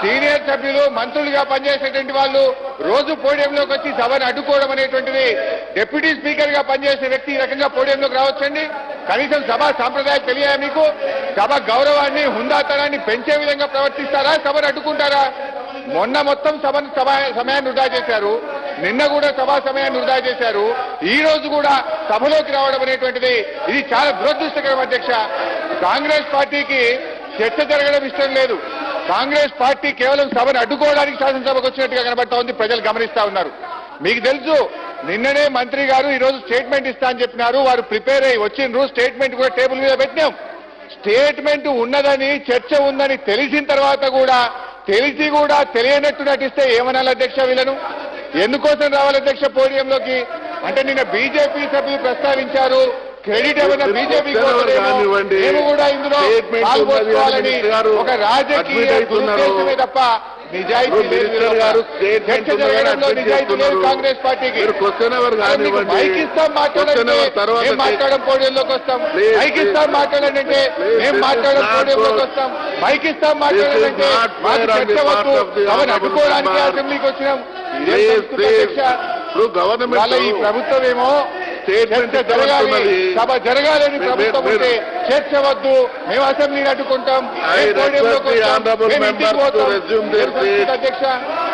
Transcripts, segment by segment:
Senior సభ్యులు మంత్రులుగా పనిచేసేటువంటి వాళ్ళు రోజు పోడియంలోకి వచ్చి సభను అడ్డుకోవడం అనేటువంటిది డిప్యూటీ స్పీకర్ గా పనిచేసే వ్యక్తి ఈ రకంగా పోడియంలోకి రావచ్చండి? కనీసం సభా సాంప్రదాయాలు తెలియదా మీకు? సభ గౌరవాన్ని హుందాతనాన్ని పెంచే విధంగా ప్రవర్తిస్తారా, సభను అడ్డుకుంటారా? మొన్న మొత్తం సమయాన్ని వృధా చేశారు, నిన్న కూడా సభా సమయాన్ని వృధా చేశారు, ఈ రోజు కూడా సభలోకి రావడం అనేటువంటిది ఇది చాలా దురదృష్టకరం అధ్యక్ష. కాంగ్రెస్ పార్టీకి చర్చ జరగడం ఇష్టం లేదు. కాంగ్రెస్ పార్టీ కేవలం సభను అడ్డుకోవడానికి శాసనసభకు వచ్చినట్టుగా కనబడతా ఉంది, ప్రజలు గమనిస్తా ఉన్నారు. మీకు తెలుసు, నిన్ననే మంత్రి గారు ఈరోజు స్టేట్మెంట్ ఇస్తా అని చెప్పినారు, వారు ప్రిపేర్ అయ్యి వచ్చిండ్రు, స్టేట్మెంట్ కూడా టేబుల్ మీద పెట్టినాం. స్టేట్మెంట్ ఉన్నదని చర్చ ఉందని తెలిసిన తర్వాత కూడా తెలిసి కూడా తెలియనట్టు నటిస్తే ఏమనాలి అధ్యక్ష? వీళ్ళను ఎందుకోసం రావాలి అధ్యక్ష పోడియంలోకి? అంటే నిన్న బీజేపీ సభ్యులు ప్రస్తావించారు, క్రెడిట్ ఏమైనా బీజేపీ మేము కూడా ఇందులో పాల్గొనాలని ఒక రాజకీయ దురుద్దేశమే తప్ప నిజాయితీ లేదు. చర్చ జరగడంలో నిజాయితీ లేదు కాంగ్రెస్ పార్టీకి. మైక్ ఇస్తాం మాట్లాడండి, మేము మాట్లాడడం పోడియంలోకి వస్తాం. మైక్ ఇస్తాం మాట్లాడండి అంటే మేము మాట్లాడడం పోడియంలోకి వస్తాం. మైక్ ఇస్తాం మాట్లాడాలంటే మాకు చర్చ వద్దు, సభను అడ్డుకోవడానికి అసెంబ్లీకి వచ్చినాం. వాళ్ళ ఈ ప్రభుత్వం ఏమో చర్చ జరగాలి, సభ జరగాలని ప్రభుత్వం ఉంటే చర్చ వద్దు, మేము అసెంబ్లీని అడ్డుకుంటాం, అధ్యక్ష.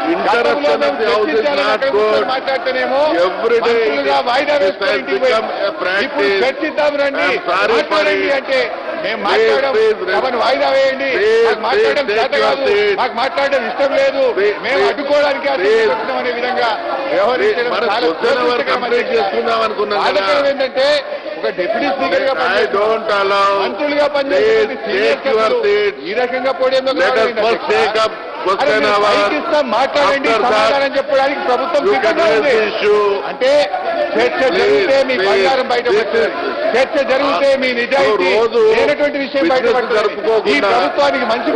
మాట్లాడితేనేమో వాయిదా వేసుకొని ఇప్పుడు చర్చిద్దాం రండి, మాట్లాడండి అంటే మేము మాట్లాడడం, సభను వాయిదా వేయండి, మాకు మాట్లాడడం చేత కాదు, మాకు మాట్లాడడం ఇష్టం లేదు, మేము అడ్డుకోవడానికి అనే విధంగా వ్యవహరించడం చాలా బాధకరం. ఏంటంటే ఒక డిప్యూటీ స్పీకర్ గా మంత్రులుగా పనిచేసే ఈ రకంగా పోడియంలో మాట్లాడండి, సమాధానం చెప్పడానికి ప్రభుత్వం సిద్ధంగా ఉంది. అంటే చర్చ జరిగితే మీ బంగారం బయటపడుతుంది, చర్చ జరిగితే మీ నిజాయితీ లేనటువంటి విషయం బయటపడుతుంది. ఈ ప్రభుత్వానికి మంచి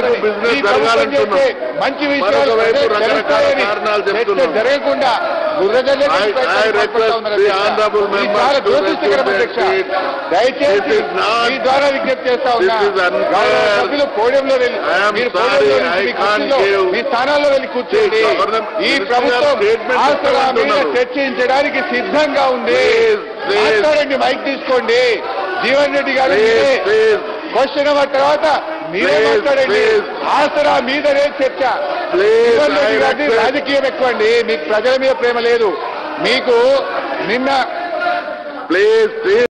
మంచి విషయాలు చర్చ జరగకుండా చాలా దురదృష్టకరం అధ్యక్ష. దయచేసి మీ ద్వారా విజ్ఞప్తి చేస్తా ఉన్నా, సభ్యులు పోడియంలో వెళ్ళి మీ స్థానాల్లో వెళ్ళి కూర్చోండి. ఈ ప్రభుత్వం ఆసరా మీద చర్చించడానికి సిద్ధంగా ఉంది. మాట్లాడండి, మైక్ తీసుకోండి. జీవన్ రెడ్డి గారు క్వశ్చన్ అవర్ తర్వాత మీరే మాట్లాడండి. ఆసరా మీదనే చర్చ. జీవన్ రెడ్డి గారిని రాజకీయం ఎక్కువండి, మీకు ప్రజల మీద ప్రేమ లేదు. మీకు నిన్న